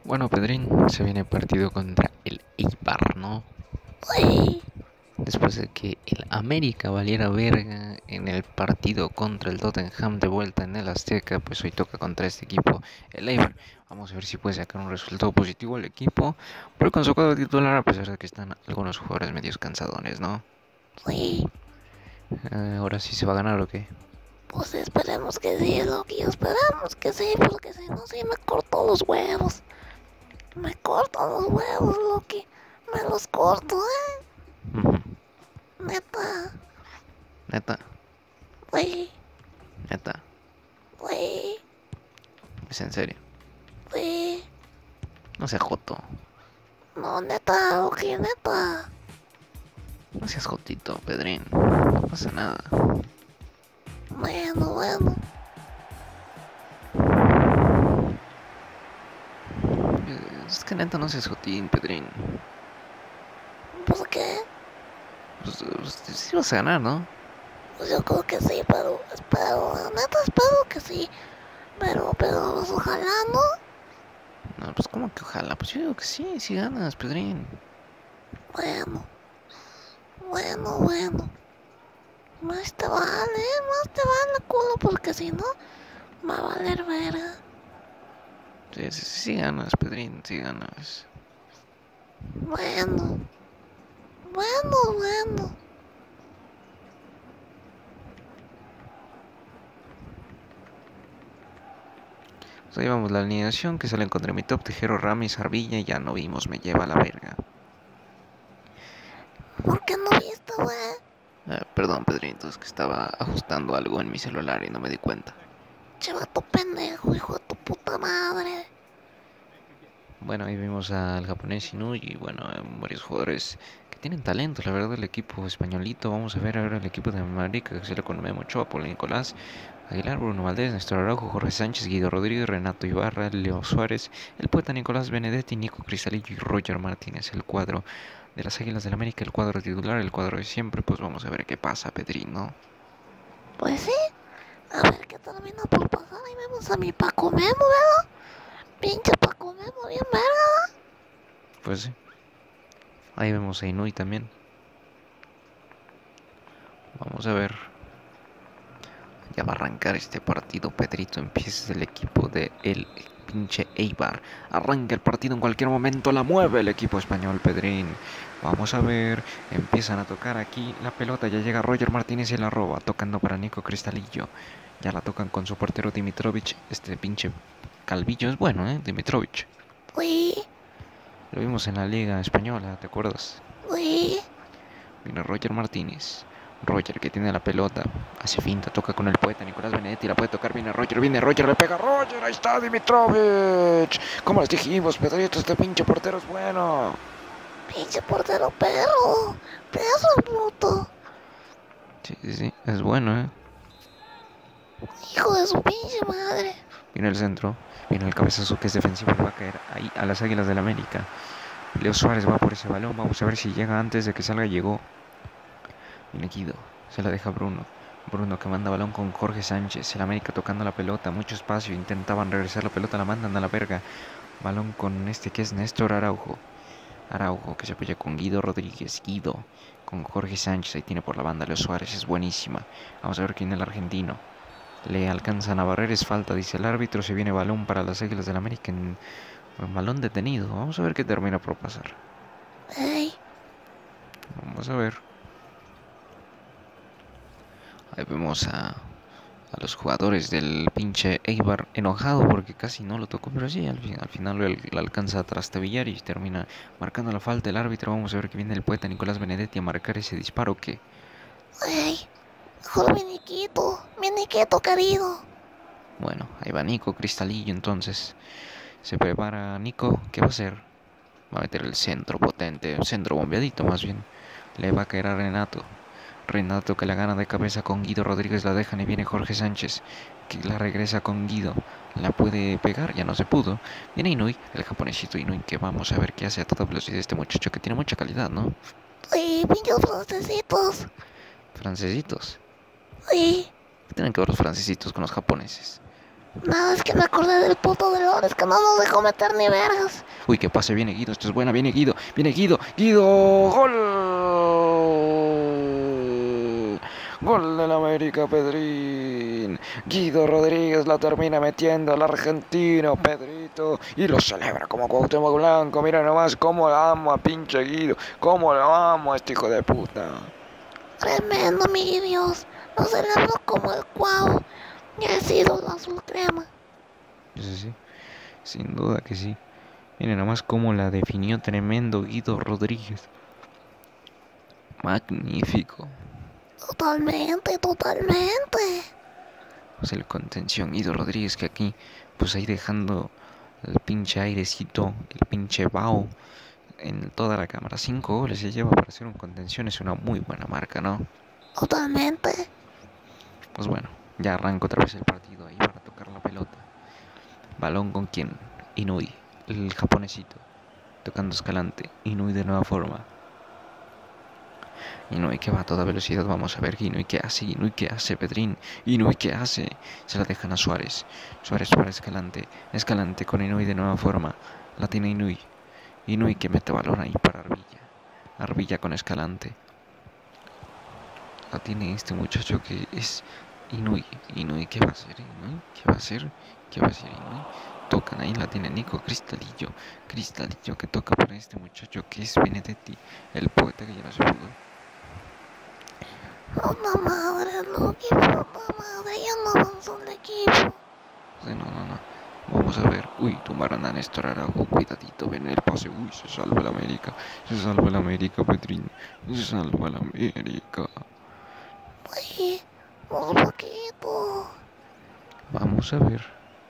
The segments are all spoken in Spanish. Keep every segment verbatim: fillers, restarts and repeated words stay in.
Bueno, Pedrín, se viene partido contra el Eibar, ¿no? Uy, Después de que el América valiera verga en el partido contra el Tottenham de vuelta en el Azteca, pues hoy toca contra este equipo, el Eibar. Vamos a ver si puede sacar un resultado positivo al equipo, pero con su cuadro titular, a pesar de que están algunos jugadores medios cansadones, ¿no? uy, Eh, ahora sí se va a ganar o qué. pues esperemos que sí, Loki, esperemos que sí, porque si no, sí me corto los huevos. Me corto los huevos, Loki. Me los corto, ¿eh? Ujú. Neta. Neta, Uy, neta, uy, es en serio. uy. No seas joto, No, neta, Loki, neta. no seas jotito, Pedrín. No pasa nada. Bueno, bueno. Eh, Es que neta no seas jotín, Pedrín. ¿Pues qué? Pues, pues sí vas a ganar, ¿no? Pues yo creo que sí, pero espero, la neta espero que sí. Pero, pero, pues ojalá, ¿no? No, pues como que ojalá. Pues yo digo que sí, sí ganas, Pedrín. Bueno, bueno, bueno. Más te vale, más te vale culo, porque si no, va a valer verga. Sí, sí, sí ganas, Pedrín, sí ganas. Bueno, bueno, bueno. Pues ahí vamos, la alineación que sale contra mi top, Tejero, Ramis, Arbilla, ya no vimos, me lleva a la verga. ¿Por qué no viste, güey? Ah, perdón, Pedrín, es que estaba ajustando algo en mi celular y no me di cuenta. Chivato pendejo, hijo de tu puta madre. Bueno, ahí vimos al japonés Inui y bueno, varios jugadores que tienen talento, la verdad, el equipo españolito. Vamos a ver ahora el equipo de América, que sale con Memo Ochoa, Paul Nicolás, Aguilar, Bruno Valdés, Néstor Araujo, Jorge Sánchez, Guido Rodríguez, Renato Ibarra, Leo Suárez, el poeta Nicolás Benedetti, Nico Cristalillo y Roger Martínez. El cuadro de las Águilas del América, el cuadro titular, el cuadro de siempre. Pues vamos a ver qué pasa, Pedrín, ¿no? Pues sí, a ver qué termina por pasar. Ahí vemos a mi Paco Memo, ¿verdad? Pinche Paco Memo, bien verga. Pues sí, ahí vemos a Inui también. Vamos a ver. Ya va a arrancar este partido, Pedrito. Empieza el equipo de el pinche Eibar. Arranca el partido en cualquier momento. La mueve el equipo español, Pedrín. Vamos a ver. Empiezan a tocar aquí la pelota. Ya llega Roger Martínez y la roba. Tocando para Nico Cristalillo. Ya la tocan con su portero Dimitrovic. Este pinche Calvillo es bueno, ¿eh? Dimitrovic. Uy, Lo vimos en la Liga Española, ¿te acuerdas? uy. Viene Roger Martínez. Roger que tiene la pelota, hace finta, toca con el poeta Nicolás Benedetti, la puede tocar, viene Roger, viene Roger, le pega a Roger, ahí está Dimitrovic. Como les dijimos, Pedrito, este pinche portero es bueno. Pinche portero perro. Perro bruto. Sí, sí, sí, es bueno, ¿eh? Hijo de su pinche madre. Viene el centro, viene el cabezazo que es defensivo, va a caer ahí a las Águilas del América. Leo Suárez va por ese balón, vamos a ver si llega antes de que salga, llegó. Viene Guido, se la deja Bruno. Bruno que manda balón con Jorge Sánchez. El América tocando la pelota, mucho espacio. Intentaban regresar la pelota, la mandan a la verga. Balón con este que es Néstor Araujo. Araujo que se apoya con Guido Rodríguez. Guido con Jorge Sánchez. Ahí tiene por la banda Leo Suárez, es buenísima. Vamos a ver quién es el argentino. Le alcanzan a barrer, es falta, dice el árbitro. Se viene balón para las Águilas del América en, en balón detenido. Vamos a ver qué termina por pasar. Ey, Vamos a ver. Ahí vemos a, a los jugadores del pinche Eibar enojado porque casi no lo tocó, pero sí, al, al final lo, lo alcanza a trastabillar y termina marcando la falta el árbitro. Vamos a ver que viene el poeta Nicolás Benedetti a marcar ese disparo que... ey. Mejor mi Niquito, mi Niquito querido. Bueno, ahí va Nico Cristalillo entonces. Se prepara Nico, ¿qué va a hacer? Va a meter el centro potente, el centro bombeadito más bien. Le va a caer a Renato. Renato que la gana de cabeza con Guido Rodríguez, la dejan y viene Jorge Sánchez, que la regresa con Guido. La puede pegar, ya no se pudo. Viene Inui, el japonesito Inui, que vamos a ver qué hace a toda velocidad este muchacho que tiene mucha calidad, ¿no? Uy, pinches francesitos. Francesitos. Uy, ¿Qué tienen que ver los francesitos con los japoneses? Nada, es que me acordé del puto de Lores que no nos dejó meter ni vergas. Uy, que pase, viene Guido, esto es buena, viene Guido, viene Guido, Guido, gol. Gol del América, Pedrín. Guido Rodríguez la termina metiendo al argentino, Pedrito, y lo celebra como Cuauhtémoc Blanco. Mira nomás cómo la amo a pinche Guido, cómo lo amo a este hijo de puta. Tremendo, mi Dios. Lo celebro como el Cuau. Ya he sido la azul crema. Sí, sí, sin duda que sí. Miren nomás cómo la definió tremendo Guido Rodríguez. Magnífico. Totalmente, totalmente. Pues el contención Guido Rodríguez que aquí, pues ahí dejando el pinche airecito, el pinche bao en toda la cámara. Cinco goles se lleva para hacer un contención, es una muy buena marca, ¿no? Totalmente. Pues bueno, ya arranca otra vez el partido ahí para tocar la pelota. Balón con quién? Inui, el japonesito, tocando Escalante. Inui de nueva forma. Inui que va a toda velocidad, vamos a ver Inui qué hace, Inui qué hace, Pedrín, Inui qué hace, se la dejan a Suárez, Suárez para Escalante, Escalante con Inui de nueva forma, la tiene Inui, Inui que mete balón ahí para Arbilla, Arbilla con Escalante, la tiene este muchacho que es Inui, Inui qué va a hacer, Inui, qué va a hacer, qué va a hacer Inui, tocan ahí, la tiene Nico Cristalillo, Cristalillo que toca para este muchacho que es Benedetti, el poeta que ya no se pudo. Puta madre, Loki, puta madre. Ya no avanzó el equipo. No, no, no. Vamos a ver. Uy, tumbaron a Néstor Araujo. Cuidadito, ven el pase. Uy, se salva el América. Se salva el América, Petrín. Se salva el América. Oye, un poquito. Vamos a ver.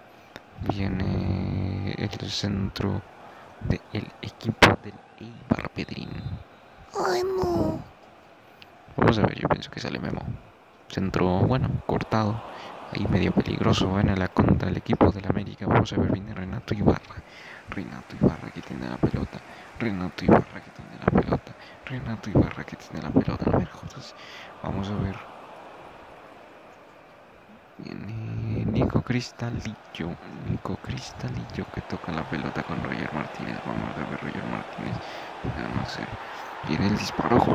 Viene el centro del equipo del Eibar, Pedrín. Ay, no. Vamos a ver, yo pienso que sale Memo. Centro, bueno, cortado. Ahí medio peligroso. Viene la contra el equipo del América. Vamos a ver, viene Renato Ibarra. Renato Ibarra que tiene la pelota. Renato Ibarra que tiene la pelota. Renato Ibarra que tiene la pelota. No me jodas. Vamos a ver. Viene Nico Cristalillo. Nico Cristalillo que toca la pelota con Roger Martínez. Vamos a ver Roger Martínez. Vamos a hacer. Viene el disparo. Gol.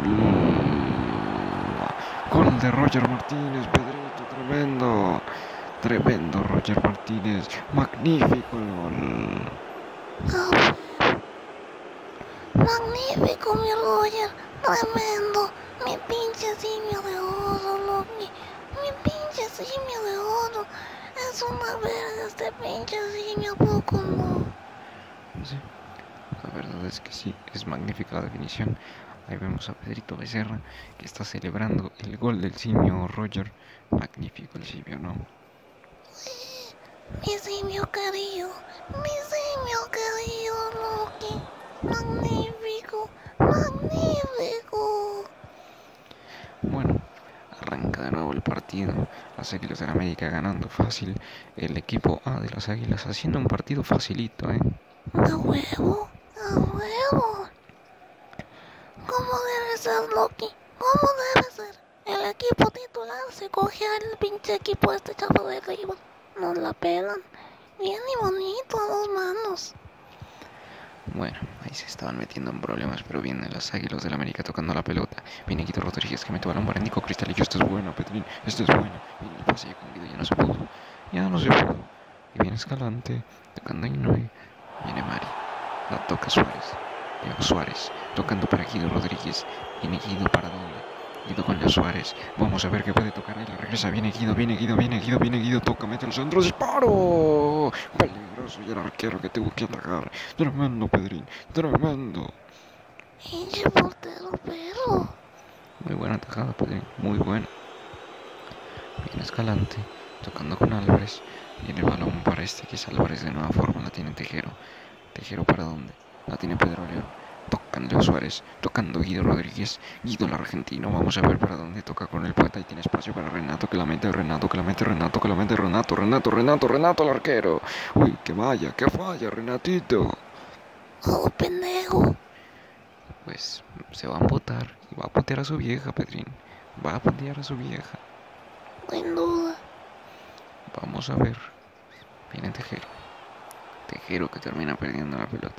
Gol de Roger Martínez. Pedrito, tremendo. Tremendo Roger Martínez. Magnífico el gol. Ah, magnífico, mi Roger. Tremendo. Mi pinche simio de oro, Loki. Mi pinche simio de oro. Es una verga este pinche simio, ¿a poco no? Sí, la verdad es que sí, es magnífica la definición. Ahí vemos a Pedrito Becerra que está celebrando el gol del simio Roger. Magnífico el simio, ¿no? Mi simio querido, mi simio querido, Loki. Magnífico, magnífico. Bueno, arranca de nuevo el partido. Las Águilas de la América ganando fácil. El equipo A de las Águilas haciendo un partido facilito, ¿eh? A huevo, a huevo. ¿Cómo debe ser, Loki? ¿Cómo debe ser? El equipo titular se coge al pinche equipo este chavo de arriba. Nos la pelan. Bien y bonito a dos manos. Bueno, ahí se estaban metiendo en problemas, pero vienen las Águilas del América tocando la pelota. Viene Guido Rodríguez que mete balón para Nico Cristalillo. Esto es bueno, Petrín, esto es bueno. Viene el pase con Guido, ya no se pudo. Ya no se pudo. Y viene Escalante, tocando a Inui. Viene Mari, la toca Suárez. Leo Suárez, tocando para Guido Rodríguez. Viene Guido para dónde. Guido con Leo Suárez. Vamos a ver qué puede tocar. Ahí la regresa. Viene Guido, viene Guido, viene Guido, viene Guido. Toca, mete el centro. ¡Disparo! Peligroso y el arquero que tuvo que atacar. Tremendo, Pedrín. Tremendo. Pinche portero, pero. Muy buena tajada, Pedrín. Muy buena. Viene Escalante. Tocando con Álvarez. Viene el balón para este que es Álvarez de nueva forma. La tiene Tejero. Tejero para dónde. La tiene Pedro León. Tocan Leo Suárez, tocando Guido Rodríguez, Guido el argentino, vamos a ver para dónde toca con el poeta y tiene espacio para Renato, que la mete Renato, que la mete Renato, que la mete Renato, Renato, Renato, Renato el arquero. Uy, que vaya, que falla, Renatito. Oh, pendejo. Pues se va a embotar y va a putear a su vieja, Pedrín. Va a putear a su vieja. Sin duda. Vamos a ver. Viene Tejero. Tejero que termina perdiendo la pelota.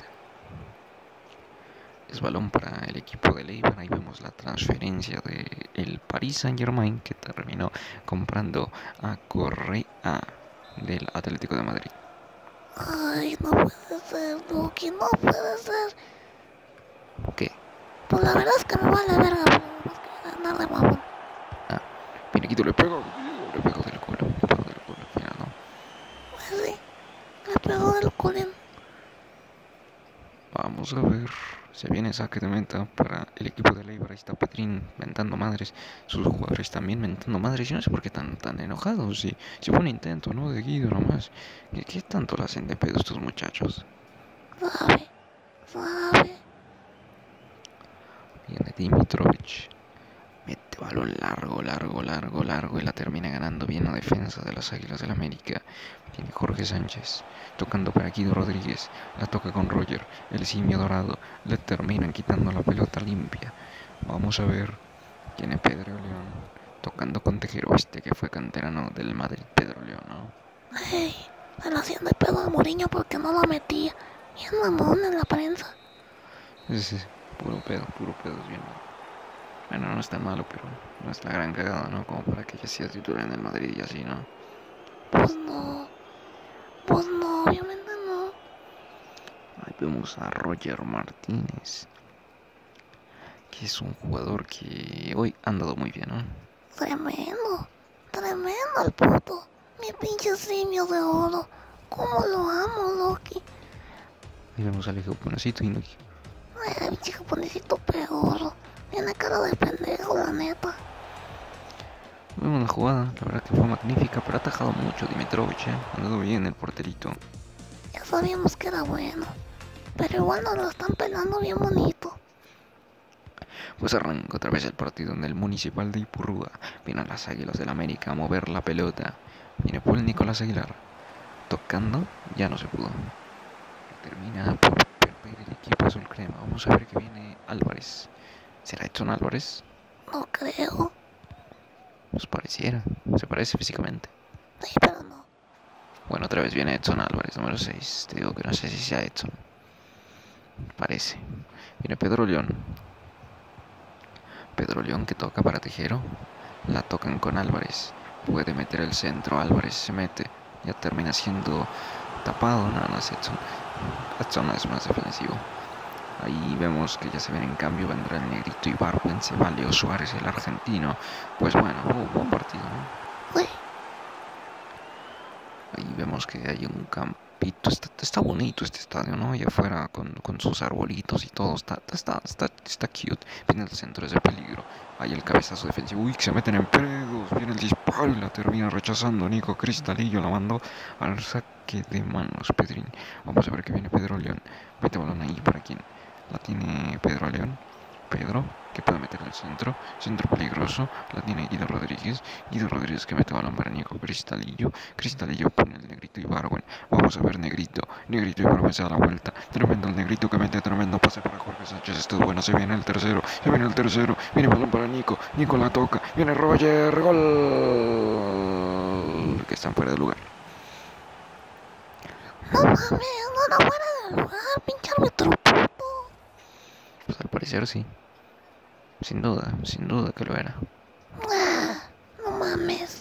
Es balón para el equipo de Eibar. Ahí vemos la transferencia del Paris Saint-Germain que terminó comprando a Correa del Atlético de Madrid. Ay, no puede ser, Loki, no puede ser. ¿Qué? Pues la verdad es que me vale verga, pero tenemos que ganar de mamón. Ah, Pinequito le pegó, le pegó del culo, le pegó del culo al final, ¿no? Pues sí, le pegó del culín. Vamos a ver. Se viene saque de meta para el equipo de Eibar. Ahí está Petrín mentando madres. Sus jugadores también mentando madres. Yo no sé por qué están tan enojados. Si, si fue un intento, ¿no? De Guido nomás. ¿Qué, qué tanto le hacen de pedo estos muchachos? Sabe, sabe. Viene Dimitrovic. Mete balón largo, largo, largo, largo. Y la termina ganando bien la defensa de las Águilas del América. Viene Jorge Sánchez. Tocando para Guido Rodríguez. La toca con Roger. El simio dorado. Le terminan quitando la pelota limpia. Vamos a ver. Tiene Pedro León. Tocando con Tejero. Este que fue canterano del Madrid. Pedro León, ¿no? Ey, se la hacían de pedo a Mourinho porque no la metía. Bien mamón en la prensa. Es, es puro pedo, puro pedo. Es bien. Bueno, no es tan malo, pero no es la gran cagada, ¿no? Como para que ya sea titular en el Madrid y así, ¿no? Pues no. Pues no, obviamente no. Ahí vemos a Roger Martínez, que es un jugador que hoy ha andado muy bien, ¿no? Tremendo. Tremendo el puto. Mi pinche simio de oro. ¿Cómo lo amo, Loki? Ahí vemos al japonesito y Inoki. Ay, pinche japonesito peor. Tiene cara de pendejo, la neta. Vemos la jugada, la verdad que fue magnífica, pero ha atajado mucho Dimitrovic, ¿eh? Ha andado bien el porterito. Ya sabíamos que era bueno. Pero igual nos lo están pelando bien bonito. Pues arranca otra vez el partido en el Municipal de Ipurúa. Vienen las Águilas del América a mover la pelota. Viene Paul Nicolás Aguilar. Tocando, ya no se pudo. Termina por perder el equipo azul crema. Vamos a ver que viene Álvarez. ¿Será Edson Álvarez? No creo. Pues pareciera. Se parece físicamente. Sí, pero no. Bueno, otra vez viene Edson Álvarez, número seis. Te digo que no sé si sea Edson. Parece. Viene Pedro León. Pedro León que toca para Tejero. La tocan con Álvarez. Puede meter el centro. Álvarez se mete. Ya termina siendo tapado. No, no es Edson. Edson es más defensivo. Ahí vemos que ya se ven en cambio. Vendrá el negrito Ibargüen. Se va Leo Suárez, el argentino. Pues bueno, uh, buen partido, ¿no? Uy, Ahí vemos que hay un campito. Está, está bonito este estadio, ¿no? Allá afuera con, con sus arbolitos y todo. Está, está, está, está cute. Viene el centro, es de peligro. Ahí el cabezazo defensivo. Uy, que se meten en pedos. Viene el disparo y la termina rechazando. Nico Cristalillo la mandó al saque de manos. Pedrín. Vamos a ver que viene Pedro León. Mete balón ahí para quien la tiene Pedro León. Pedro, que puede meter el centro, centro peligroso, la tiene Guido Rodríguez, Guido Rodríguez que mete balón para Nico Cristalillo, Cristalillo pone el negrito Ibargüen, vamos a ver negrito, negrito Ibargüen se da la vuelta, tremendo el negrito que mete tremendo pase para Jorge Sánchez, esto es bueno, se viene el tercero, se viene el tercero, viene balón para Nico, Nico la toca, viene Roger, gol, que están fuera de lugar. no mames, no era fuera del lugar, pinche árbitro puto. Pues al parecer sí, sin duda, sin duda que lo era. Ah, no mames.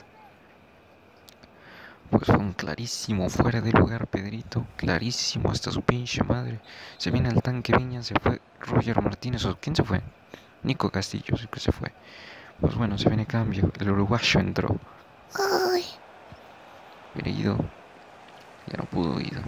Pues fue un clarísimo fuera de lugar, Pedrito. Clarísimo hasta su pinche madre. Se viene al tanque Viña, se fue Roger Martínez. ¿O quién se fue? Nico Castillo, sí que se fue. Pues bueno, se viene cambio. El uruguayo entró. Ay, Viene Guido. Ya no pudo Guido.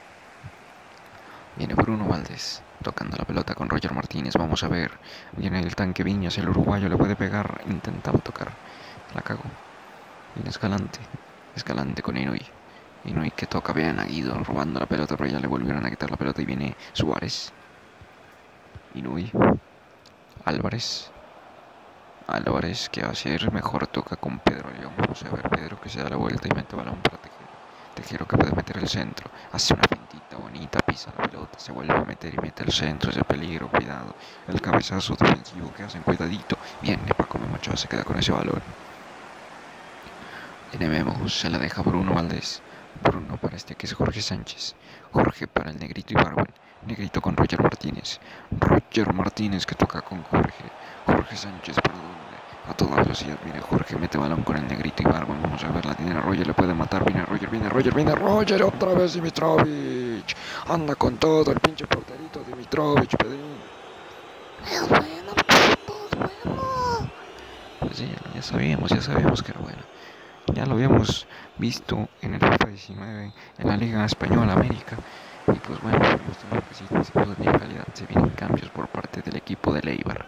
Viene Bruno Valdés. Tocando la pelota con Roger Martínez. Vamos a ver. Viene el tanque Viñas. El uruguayo le puede pegar. Intentaba tocar. La cagó. Viene Escalante. Escalante con Inui. Inui que toca bien a Guido robando la pelota, pero ya le volvieron a quitar la pelota y viene Suárez. Inui. Álvarez. Álvarez que va a ser mejor toca con Pedro León. Vamos a ver Pedro que se da la vuelta y mete balón para Tejero. Tejero que puede meter el centro. Hace una pintita bonita, pisa la pelota, se vuelve a meter y mete el centro. Es el peligro, cuidado. El cabezazo defensivo que hacen, cuidadito. Viene Paco Memochoa, se queda con ese balón. Tiene Memo, se la deja Bruno Valdés. Bruno para este que es Jorge Sánchez. Jorge para el Negrito Ibargüen. Negrito con Roger Martínez. Roger Martínez que toca con Jorge. Jorge Sánchez por doble. A toda velocidad viene Jorge, mete balón con el Negrito Ibargüen. Vamos a ver, la tiene a Roger, le puede matar. Viene Roger, viene Roger, viene Roger. Otra vez Dimitrovic. Anda con todo el pinche porterito Dimitrovic, Pedrín. Es bueno, puto, es bueno. Pues sí, ya sabíamos, ya sabíamos que era bueno. Ya lo habíamos visto en el FIFA diecinueve, en la Liga Española América. Y pues bueno, mostrando que sí, sin duda tiene calidad. Se vienen cambios por parte del equipo de Eibar.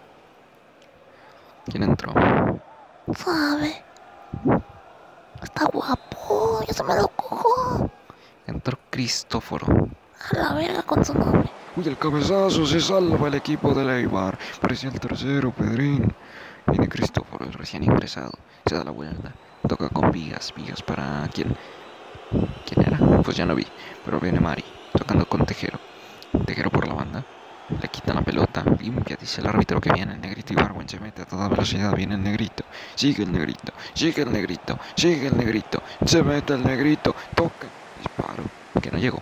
¿Quién entró? ¿Sabe? Está guapo, ya se me lo cojo. Entró Cristóforo. A la verga con su nombre. Uy, el cabezazo, se salva el equipo de Eibar. Parecía el tercero, Pedrín. Viene Cristóforo, el recién ingresado. Se da la vuelta. Toca con Vigas. Vigas para quién. ¿Quién era? Pues ya no vi. Pero viene Mari. Tocando con Tejero. Tejero por la banda. Le quitan la pelota. Limpia, dice el árbitro que viene el Negrito Ibargüen. Se mete a toda velocidad. Viene el Negrito. Sigue el Negrito. Sigue el Negrito. Sigue el Negrito. Se mete el Negrito. Toca. Disparo. Que no llegó.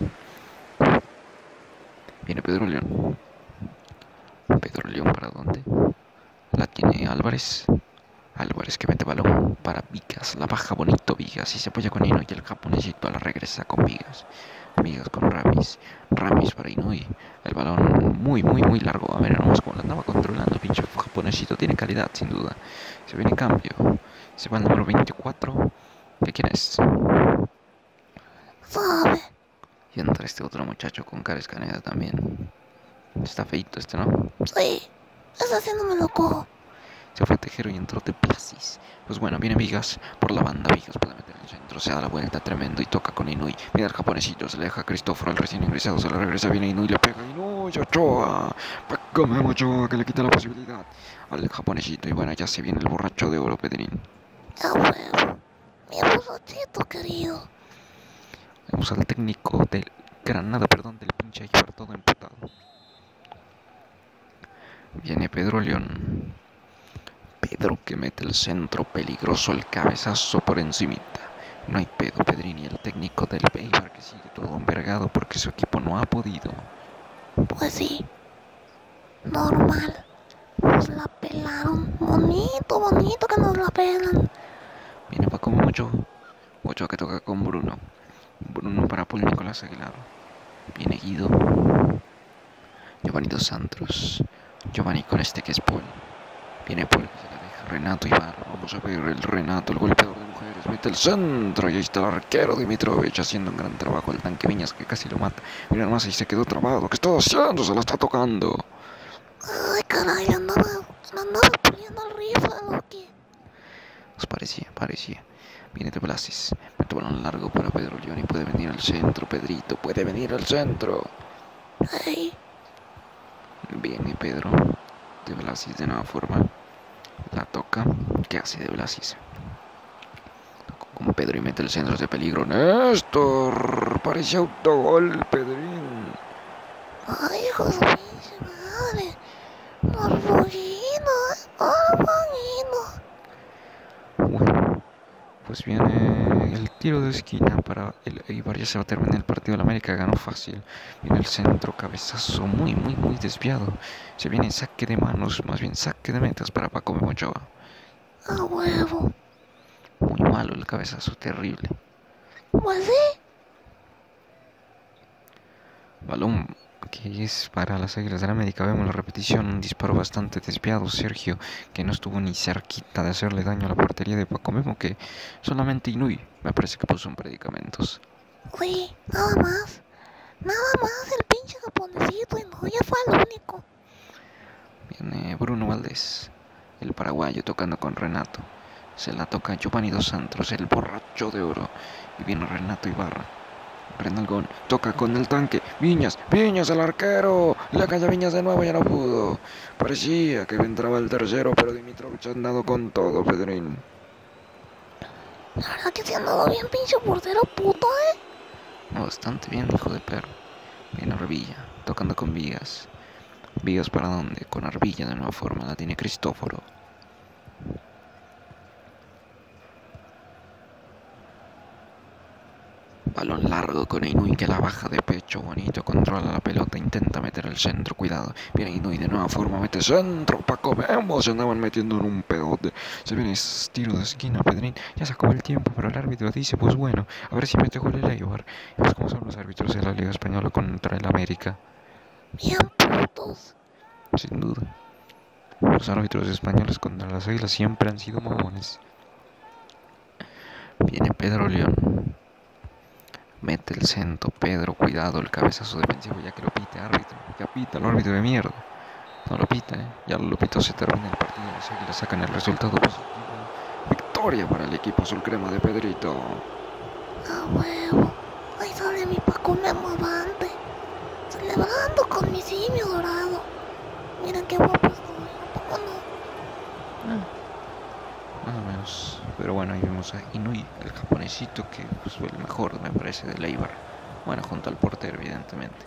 Viene Pedro León. Pedro León para dónde. La tiene Álvarez. Álvarez que mete balón para Vigas. La baja bonito Vigas y se apoya con Inui. Y el japonesito la regresa con Vigas. Vigas con Ramis. Ramis para Inui. El balón muy, muy, muy largo. A ver, vamos cómo la andaba controlando. Pinche japonesito. Tiene calidad, sin duda. Se viene cambio. Se va el número veinticuatro. ¿De quién es? ¿Sabe? Y entra este otro muchacho con cara escaneada también. Está feito este, ¿no? Sí, ese sí no me lo cojo. Se fue Tejero y entró de Plasis. Pues bueno, viene Vigas por la banda. Vigas puede meter en el centro. Se da la vuelta tremendo y toca con Inui. Mira el japonesito. Se le deja a Cristóforo, el recién ingresado. Se le regresa. Viene Inui. Le pega Inui. Ochoa. Pégame Ochoa que le quita la posibilidad al japonesito. Y bueno, ya se viene el borracho de oro, Pedrín. A huevo. Mi borrachito querido. Vamos al técnico del Granada, perdón, del pinche Eibar todo emputado. Viene Pedro León. Pedro que mete el centro peligroso, el cabezazo por encimita. No hay pedo, Pedrini, el técnico del Eibar que sigue todo envergado porque su equipo no ha podido. Pues sí. Normal. Nos la pelaron. Bonito, bonito que nos la pelan. Viene Paco Mocho. Ochoa que toca con Bruno. Bruno para Paul Nicolás Aguilar. Viene Guido. Giovanni Dos Santos. Giovanni con este que es Paul. Viene Paul, se la deja Renato Ibarra. Vamos a ver el Renato, el golpeador de mujeres. Mete el centro y ahí está el arquero Dimitrovic haciendo un gran trabajo. El tanque Viñas que casi lo mata. Mira nomás ahí se quedó trabado. ¿Qué está haciendo? Se la está tocando. Ay, caray, le andaba, le andaba puliendo el rifle, Loki. Pues parecía, parecía. Viene de Blasis. Mete balón largo para Pedro León y puede venir al centro, Pedrito. Puede venir al centro. Ay. Viene Pedro de Blasis de nueva forma. La toca. ¿Qué hace de Blasis? Toca con Pedro y mete el centro de peligro. Néstor. Parece autogol, Pedrín. Ay, hijo de su pinche madre. Morboguino, morboguino. Bueno, pues viene el tiro de esquina para el Eibar. Ya se va a terminar el partido. El América ganó fácil. Viene el centro, cabezazo muy, muy, muy desviado. Se viene saque de manos, más bien saque de metas para Paco Ochoa. A huevo. Muy malo el cabezazo, terrible. Pues sí. Balón que es para las Águilas del América. Vemos la repetición, un disparo bastante desviado. Sergio, que no estuvo ni cerquita de hacerle daño a la portería de Paco Memo, que solamente Inui me parece que puso en predicamentos. Sí, nada más. Nada más el pinche japonesito y no, ya fue el único. Viene Bruno Valdés, el paraguayo, tocando con Renato. Se la toca Giovanni Dos Santos, el borracho de oro. Y viene Renato Ibarra. Renalgón toca con el tanque. Viñas, Viñas, el arquero. Le cae a Viñas de nuevo, ya no pudo. Parecía que entraba el tercero, pero Dimitrovic ha andado con todo, Pedrín. La verdad que se ha andado bien pinche portero puto, eh. Bastante bien, hijo de perro. Viene Arvilla, tocando con Vigas. Vigas para dónde? Con Arvilla de nueva forma, la tiene Cristóforo. con Inui que la baja de pecho, bonito, controla la pelota, intenta meter el centro, cuidado, viene Inui de nueva forma, mete centro, Paco Bembo, se andaban metiendo en un pedote, se viene ese tiro de esquina, Pedrín, ya se acabó el tiempo, pero el árbitro dice, pues bueno, a ver si mete gol el Eibar, y ves cómo son los árbitros de la Liga Española contra el América, Bien putos. sin duda, los árbitros españoles contra las Águilas siempre han sido mamones. Viene Pedro León. Mete el centro, Pedro, cuidado, el cabezazo defensivo, ya que lo pite, árbitro, ya pita, el árbitro de mierda. No lo pita, eh. Ya lo pito, se termina el partido, las Águilas sacan el resultado positivo. Victoria para el equipo azul crema de Pedrito. A huevo. Ahí sale mi Paco Memo avante. Celebrando con mi simio dorado. Miren qué guapo estoy, ¿a poco no? Ah, más o menos. Pero bueno, ahí vemos a Inui, el japonesito, que pues, fue el mejor, me parece, del Eibar. Bueno, junto al portero, evidentemente.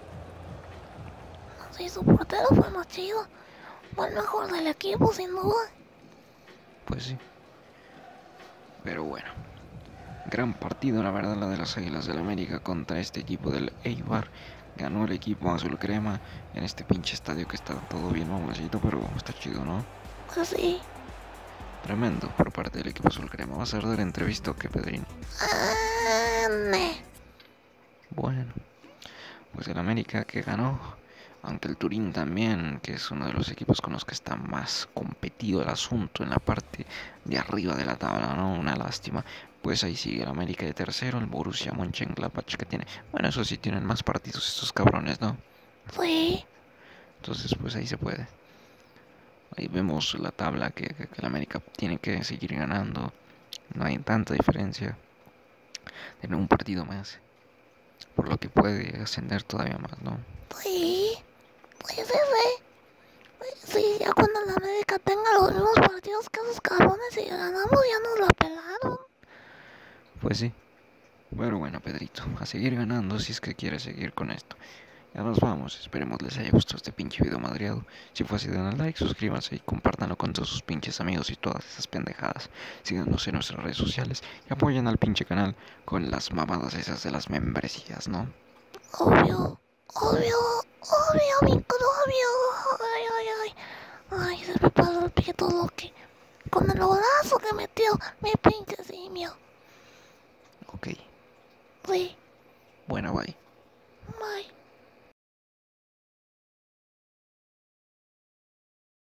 Sí, su portero fue más chido. Fue el mejor del equipo, sin duda. Pues sí. Pero bueno. Gran partido, la verdad, la de las Águilas del América contra este equipo del Eibar. Ganó el equipo azul crema en este pinche estadio que está todo bien mamacito, pero está chido, ¿no? Pues sí. Tremendo por parte del equipo azul crema. ¿Vas a dar entrevista o qué, Pedrín? Ah, ne. Bueno, pues el América que ganó, aunque el Turín también, que es uno de los equipos con los que está más competido el asunto en la parte de arriba de la tabla, ¿no? Una lástima. Pues ahí sigue el América de tercero, el Borussia Mönchengladbach que tiene, bueno, eso sí tienen más partidos estos cabrones, ¿no? Sí. Entonces, pues ahí se puede. Ahí vemos la tabla que, que, que el América tiene que seguir ganando. No hay tanta diferencia. Tiene un partido más, por lo que puede ascender todavía más, ¿no? Sí. Sí, sí, sí. Sí, ya cuando la América tenga los mismos partidos que esos cabrones y ganamos, ya nos la pelaron. Pues sí. Pero bueno, Pedrito, a seguir ganando si es que quieres seguir con esto. Ya nos vamos, esperemos les haya gustado este pinche video madreado. Si fue así, den al like, suscríbanse y compártanlo con todos sus pinches amigos y todas esas pendejadas. Síganos en nuestras redes sociales y apoyen al pinche canal con las mamadas esas de las membresías, ¿no? Obvio, obvio, obvio, mi obvio. Ay, ay, ay. Ay, se me pasó el pito Loki. Con el golazo que metió mi pinche simio. Ok, Sí, bueno, bye. bye.